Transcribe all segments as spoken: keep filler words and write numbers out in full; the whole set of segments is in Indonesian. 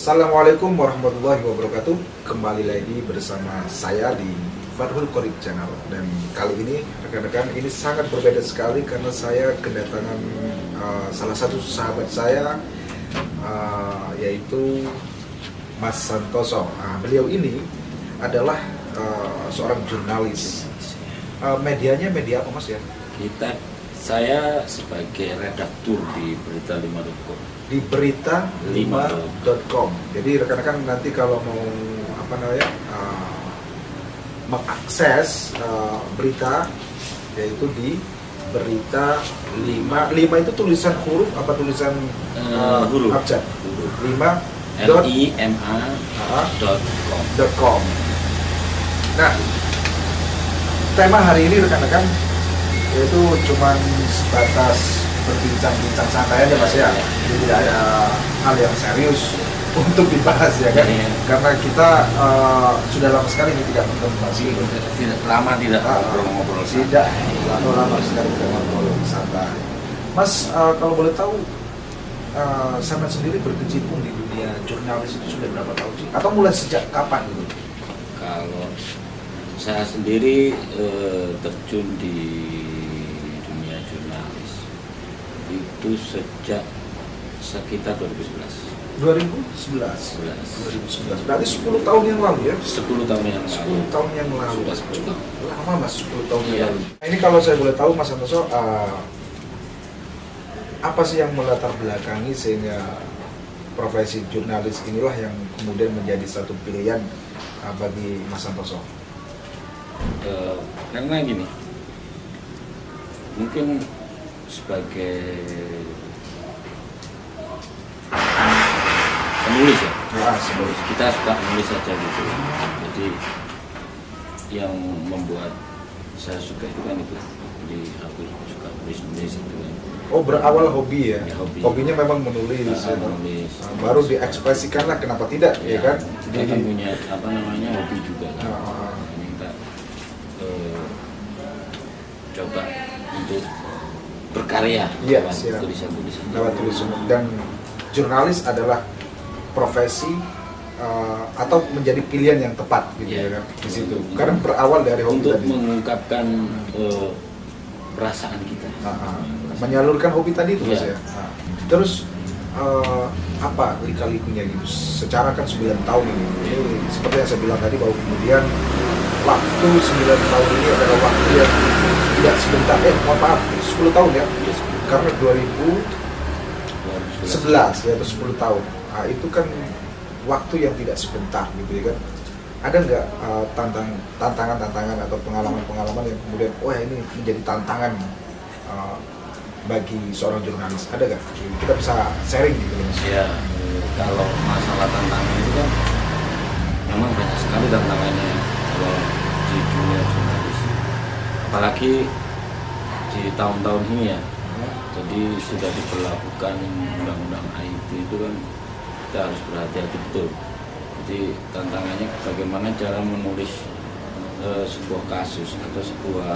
Assalamualaikum warahmatullahi wabarakatuh. Kembali lagi bersama saya di Fathul Qorib Channel. Dan kali ini rekan-rekan, ini sangat berbeda sekali karena saya kedatangan uh, salah satu sahabat saya, uh, yaitu Mas Santoso. Nah, beliau ini adalah uh, seorang jurnalis. Uh, medianya media apa, Mas, ya? Kita, saya sebagai redaktur di berita lima titik com. Di berita lima titik com. Jadi rekan-rekan nanti kalau mau apa namanya uh, mengakses uh, berita, yaitu di berita lima. lima itu tulisan huruf apa tulisan uh, huruf abjad? lima L I M A dot com. Nah, tema hari ini rekan-rekan yaitu cuman sebatas berbincang-bincang santai aja, Mas, ya. Jadi tidak ada hal yang serius untuk dibahas, ya kan? Ya, ya. Karena kita uh, sudah lama sekali ini tidak bertemu, Mas. Tidak lama tidak ngobrol-ngobrol. Tidak lama lama sekali tidak ngobrol santai. Mas, uh, kalau boleh tahu, uh, sama sendiri berkecimpung di dunia jurnalis itu sudah berapa tahun sih? Atau mulai sejak kapan gitu? Kalau saya sendiri eh, terjun di dunia jurnalis itu sejak sekitar dua ribu sebelas. dua ribu sebelas. dua ribu sebelas. Berarti sepuluh tahun yang lalu, ya? sepuluh tahun yang lalu. sepuluh tahun yang lalu. Sudah sepuluh tahun. Lama, Mas, sepuluh tahun yang Iya. lalu. Nah, ini kalau saya boleh tahu, Mas Santoso, uh, apa sih yang melatar belakangi sehingga profesi jurnalis inilah yang kemudian menjadi satu pilihan uh, bagi Mas Santoso? Uh, karena gini, mungkin sebagai penulis ya, Ya, sebagai kita suka menulis saja gitu. Jadi yang membuat saya suka itu kan itu, jadi aku suka menulis-menulis itu kan. Oh, berawal hobi ya? Ya, hobi. Hobinya memang menulis, Nah, ya, menulis. Nah, baru diekspresikanlah, kenapa tidak, ya, Ya, kan? kita kan punya apa namanya hobi juga kan. Nah, Minta eh, coba untuk berkarya Iya, lewat siap. tulisan-tulisan. lewat tulisan. Dan jurnalis adalah profesi uh, atau menjadi pilihan yang tepat gitu, Ya. ya kan, di situ. Karena berawal dari hobi Untuk tadi. mengungkapkan eh, perasaan kita. Nah, ah, menyalurkan hobi tadi itu, Mas, Iya. ya. Nah, terus uh, apa lika-likunya gitu? Secara kan sembilan tahun ini, ini seperti yang saya bilang tadi bahwa kemudian waktu sembilan tahun ini adalah waktu yang tidak sebentar. Eh, mohon maaf, sepuluh tahun ya. Yes, Karena dua ribu sebelas ya, atau sepuluh tahun. Nah, itu kan waktu yang tidak sebentar gitu, ya kan. Ada nggak uh, tantang tantangan-tantangan atau pengalaman-pengalaman yang kemudian wah ini menjadi tantangan uh, bagi seorang jurnalis? Ada nggak? Kita bisa sharing gitu, Mas. Ya, eh, kalau masalah tantangan itu kan memang banyak sekali tantangannya kalau di dunia jurnalis. Apalagi di tahun-tahun ini ya. Jadi sudah diberlakukan undang-undang I T itu kan kita harus berhati-hati betul. Jadi tantangannya bagaimana cara menulis eh, sebuah kasus atau sebuah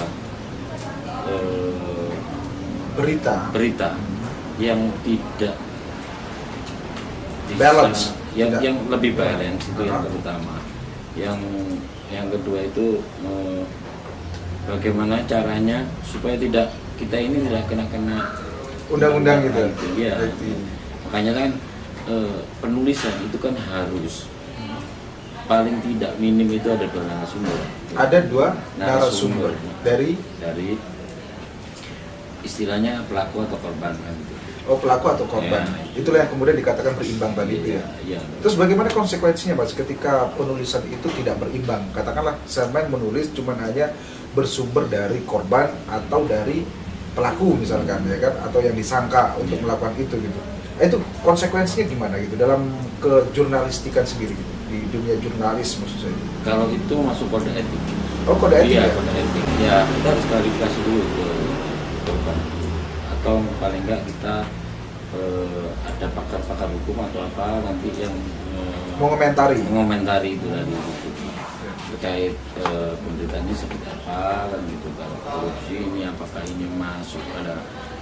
eh, Berita. berita yang tidak bisa- Balance. yang Tidak. yang lebih balance itu yang Uh-huh. terutama. Yang yang kedua itu eh, bagaimana caranya supaya tidak kita ini tidak kena kena Undang-undang gitu. Iya. I T. Makanya kan eh, penulisan itu kan harus paling tidak minim itu ada dua narasumber. Ada dua narasumber Narasumber. dari Dari istilahnya pelaku atau korban kan gitu. oh, pelaku atau korban. Ya. Itulah yang kemudian dikatakan berimbang tadi itu, ya. Iya. Terus bagaimana konsekuensinya, Mas, ketika penulisan itu tidak berimbang? Katakanlah saya menulis cuma hanya bersumber dari korban atau dari pelaku misalkan, ya kan, atau yang disangka untuk Iya. melakukan itu gitu. Eh, itu konsekuensinya gimana gitu dalam kejurnalistikan sendiri gitu, di dunia jurnalis maksud saya. Kalau itu masuk kode etik. Oh, kode etik, Iya, ya? kode etik. Ya, kita harus klarifikasi dulu ke korban. Atau paling enggak kita eh, ada pakar-pakar hukum atau apa nanti yang eh, Mengomentari. mengomentari itu tadi gitu. Terkait eh, pemberitaannya seperti apa kan gitu, kalau korupsi ini apakah ini masuk pada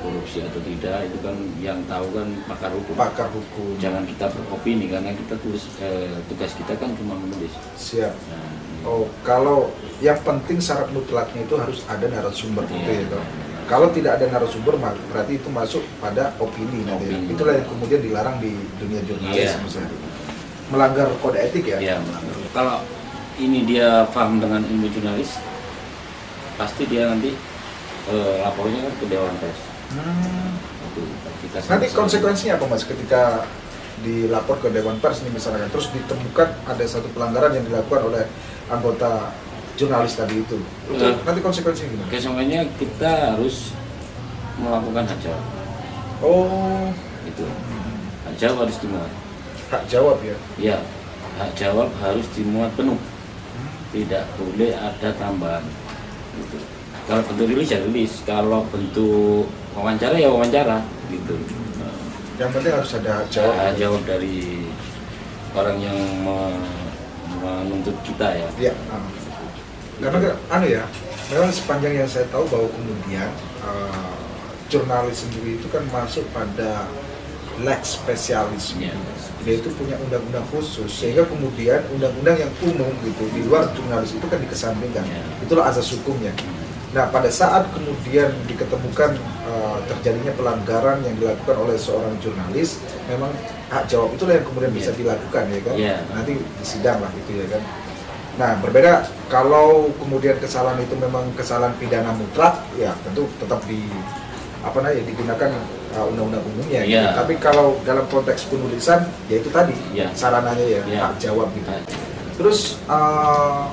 korupsi atau tidak itu kan yang tahu kan pakar hukum. Pakar hukum. Jangan kita beropini karena kita tulis eh, tugas kita kan cuma menulis. Siap. Nah, oh, kalau yang penting syarat mutlaknya itu harus ada narasumber iya, gitu ya. Toh. iya. Kalau tidak ada narasumber berarti itu masuk pada opini nanti. Ya. Opini. Itulah yang kemudian dilarang di dunia jurnalis Iya. misalnya. Melanggar kode etik ya. Iya, melanggar. Kalau ini dia paham dengan ilmu jurnalis, pasti dia nanti eh, lapornya kan ke Dewan Pers. Hmm. Itu kita Nanti sama-sama. konsekuensinya apa mas ketika dilapor ke Dewan Pers ini misalkan terus ditemukan ada satu pelanggaran yang dilakukan oleh anggota jurnalis tadi itu, itu Uh, nanti konsekuensinya gimana? Kesannya kita harus melakukan hak jawab. Oh, Itu hak jawab harus dimuat. hak jawab ya. Ya, hak jawab harus dimuat penuh. Tidak boleh ada tambahan. Gitu. Kalau bentuk rilis ya rilis, kalau bentuk wawancara ya wawancara. Gitu. Nah, Yang penting harus ada hak jawab. hak jawab dari orang yang me- menuntut kita ya. Ya. ah. Karena ke- anu ya, memang sepanjang yang saya tahu bahwa kemudian uh, jurnalis sendiri itu kan masuk pada lex spesialis, Ya. dia itu punya undang-undang khusus sehingga kemudian undang-undang yang umum gitu di luar jurnalis itu kan dikesampingkan. Ya. Itulah azas hukumnya. Nah, pada saat kemudian diketemukan uh, terjadinya pelanggaran yang dilakukan oleh seorang jurnalis, memang hak jawab itulah yang kemudian bisa Ya. dilakukan ya kan. Ya. Nanti disidang lah itu ya kan. Nah, berbeda kalau kemudian kesalahan itu memang kesalahan pidana mutlak, ya tentu tetap di apa namanya digunakan uh, undang-undang umumnya. Gitu. Ya. Tapi kalau dalam konteks penulisan, ya itu tadi Ya. sarananya ya, Ya. hak jawab gitu. Hak. Terus uh,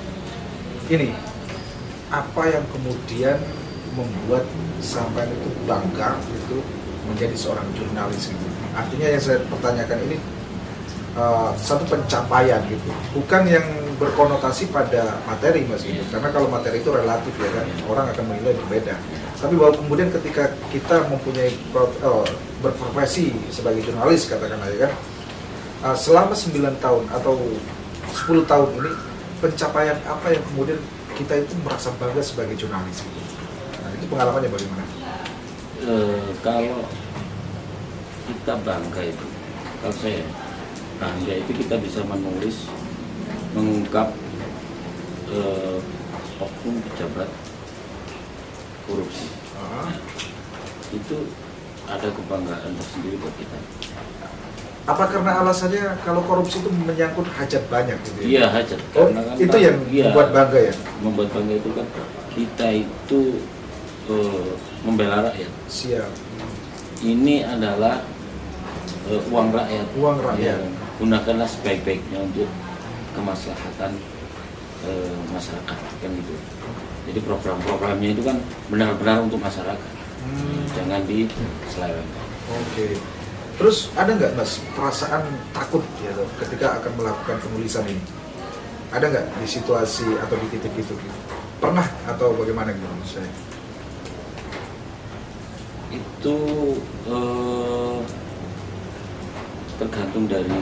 ini apa yang kemudian membuat sampai itu bangga itu menjadi seorang jurnalis gitu. Artinya yang saya pertanyakan ini uh, satu pencapaian gitu, bukan yang berkonotasi pada materi mas gitu. Yeah. Karena kalau materi itu relatif ya kan, orang akan menilai berbeda. Tapi bahwa kemudian ketika kita mempunyai pro- oh, berprofesi sebagai jurnalis katakanlah ya kan, uh, selama sembilan tahun atau sepuluh tahun ini pencapaian apa yang kemudian kita itu merasa bangga sebagai jurnalis gitu. Nah, itu pengalamannya bagaimana? Eh, kalau kita bangga itu, kalau saya bangga itu kita bisa menulis, mengungkap eh, oknum pejabat korupsi. Ah. Itu ada kebanggaan tersendiri buat kita. Apa karena alasannya kalau korupsi itu menyangkut hajat banyak gitu ya? Iya hajat. Oh, Karena kan itu yang iya, membuat bangga ya? Membuat bangga itu kan kita itu eh, membela rakyat. Siap. Ini adalah eh, uang rakyat. Uang rakyat. Ya, gunakanlah sebaik-baiknya untuk kemaslahatan eh, masyarakat kan gitu. Jadi program-programnya itu kan benar-benar untuk masyarakat. Hmm. Jangan diselewengkan. Oke. Terus ada nggak mas perasaan takut ya toh, ketika akan melakukan penulisan ini? Ada nggak di situasi atau di titik itu? Gitu? Pernah atau bagaimana gitu maksud saya? Itu eh, tergantung dari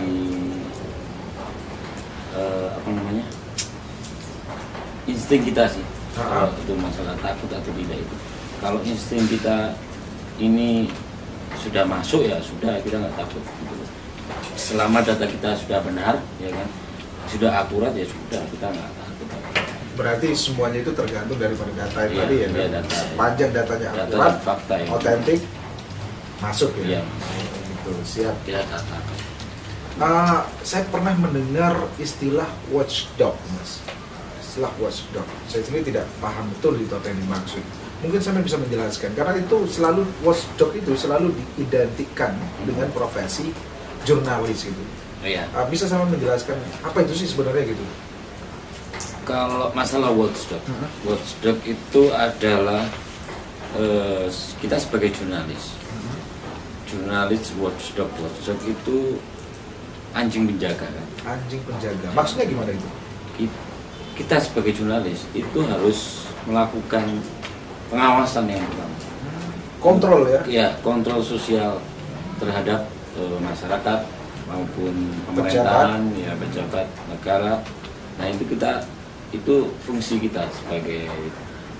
eh, apa namanya insting kita sih. Ah, ah. Kalau itu masalah takut atau tidak itu. Kalau insting kita ini sudah masuk ya sudah, kita nggak takut gitu. Selama data kita sudah benar ya kan, sudah akurat ya sudah, kita nggak takut. Berarti semuanya itu tergantung daripada data yang Iya, tadi ya iya, kan? data. Sepanjang datanya Data akurat, dan fakta ya. otentik, masuk ya. Iya. Gitu, siap. Kita nggak takut. Ah, saya pernah mendengar istilah watchdog mas. Istilah watchdog. Saya sendiri tidak paham betul itu apa yang dimaksud. Mungkin saya bisa menjelaskan karena itu selalu watchdog itu selalu diidentikan dengan profesi jurnalis gitu. Iya. Ah, bisa sama menjelaskan apa itu sih sebenarnya gitu? Kalau masalah watchdog, Mhm. watchdog itu adalah eh, kita sebagai jurnalis, jurnalis watchdog, watchdog itu anjing penjaga kan. Anjing penjaga. Maksudnya gimana itu? Ki- Kita sebagai jurnalis itu harus melakukan pengawasan yang pertama. Kontrol ya? Ya, kontrol sosial terhadap eh, masyarakat maupun pemerintahan, ya pejabat negara. Nah itu kita itu fungsi kita sebagai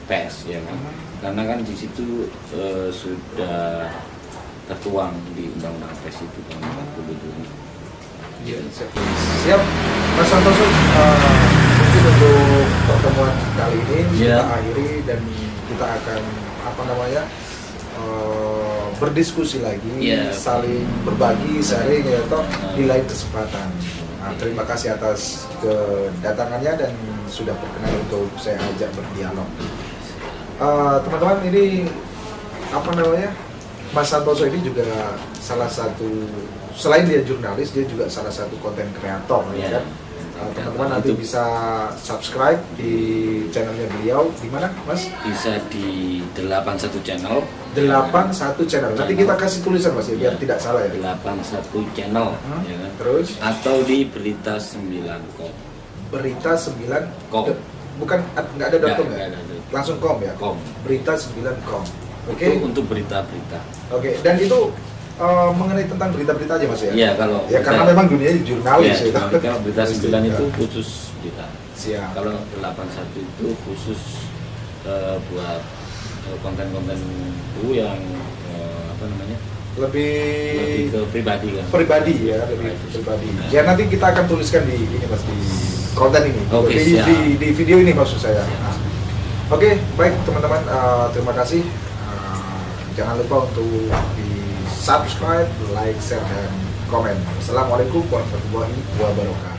pers ya kan, karena kan di situ uh, sudah tertuang di undang-undang pers itu tahun empat puluh itu. Ya, siap. siap Mas Santoso, uh, mungkin untuk pertemuan kali ini ya. kita akhiri dan kita akan apa namanya uh, berdiskusi lagi, ya. saling berbagi, sharing ya toh di lain kesempatan. Nah, terima kasih atas kedatangannya dan sudah berkenan untuk saya ajak berdialog. Uh, teman-teman, ini apa namanya, Mas Santoso ini juga salah satu, selain dia jurnalis, dia juga salah satu konten kreator ya kan. Uh, teman-teman nanti bisa subscribe di channelnya beliau di mana, Mas? Bisa di delapan satu channel. delapan satu channel. Nanti kita kasih tulisan Mas ya, biar ya. tidak salah ya. delapan satu channel. Hmm? Ya kan? Terus? Atau di berita sembilan kom. Berita sembilan kom. Bukan, nggak ada .com ya? Langsung com ya? Com. Berita sembilan kom. Oke. Okay. Untuk berita-berita. Oke. Okay. Dan itu uh, mengenai tentang berita-berita aja Mas ya? Iya, kalau ya karena memang dunia jurnalis ya. Ya. Kalau berita sembilan itu khusus berita. Siap. Kalau delapan satu itu khusus uh, buat konten-konten itu yang uh, apa namanya? Lebih, lebih ke pribadi kan. Pribadi ya, lebih pribadi. pribadi. Nah. Ya nanti kita akan tuliskan di ini Mas, di konten ini. Oke, di, di, di video ini maksud saya. Nah. Oke, baik teman-teman, uh, terima kasih. Uh, jangan lupa untuk di subscribe, like, share, dan komen. Assalamualaikum warahmatullahi wabarakatuh.